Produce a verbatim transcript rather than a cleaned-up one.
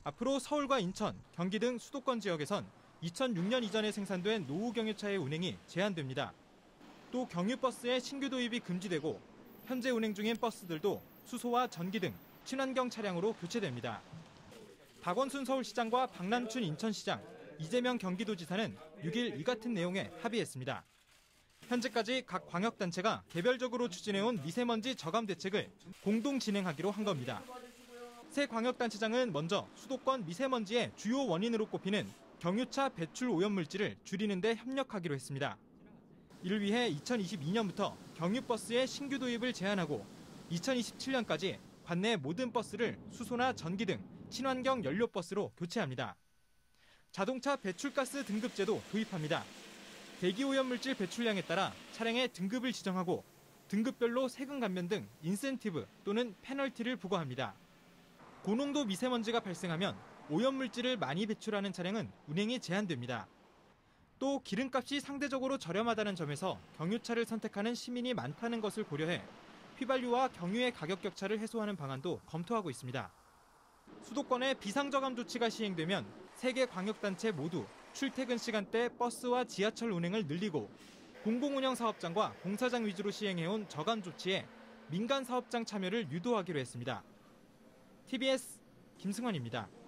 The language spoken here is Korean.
앞으로 서울과 인천, 경기 등 수도권 지역에선 이천육 년 이전에 생산된 노후 경유차의 운행이 제한됩니다. 또 경유버스의 신규 도입이 금지되고 현재 운행 중인 버스들도 수소와 전기 등 친환경 차량으로 교체됩니다. 박원순 서울시장과 박남춘 인천시장, 이재명 경기도지사는 육 일 이 같은 내용에 합의했습니다. 현재까지 각 광역단체가 개별적으로 추진해온 미세먼지 저감 대책을 공동 진행하기로 한 겁니다. 새 광역단체장은 먼저 수도권 미세먼지의 주요 원인으로 꼽히는 경유차 배출 오염물질을 줄이는 데 협력하기로 했습니다. 이를 위해 이천이십이 년부터 경유버스의 신규 도입을 제한하고 이천이십칠 년까지 관내 모든 버스를 수소나 전기 등 친환경 연료버스로 교체합니다. 자동차 배출가스 등급제도 도입합니다. 대기오염물질 배출량에 따라 차량의 등급을 지정하고 등급별로 세금 감면 등 인센티브 또는 페널티를 부과합니다. 고농도 미세먼지가 발생하면 오염물질을 많이 배출하는 차량은 운행이 제한됩니다. 또 기름값이 상대적으로 저렴하다는 점에서 경유차를 선택하는 시민이 많다는 것을 고려해 휘발유와 경유의 가격 격차를 해소하는 방안도 검토하고 있습니다. 수도권에 비상저감 조치가 시행되면 세 개 광역단체 모두 출퇴근 시간대 버스와 지하철 운행을 늘리고 공공운영 사업장과 공사장 위주로 시행해온 저감 조치에 민간 사업장 참여를 유도하기로 했습니다. 티비에스 김승환입니다.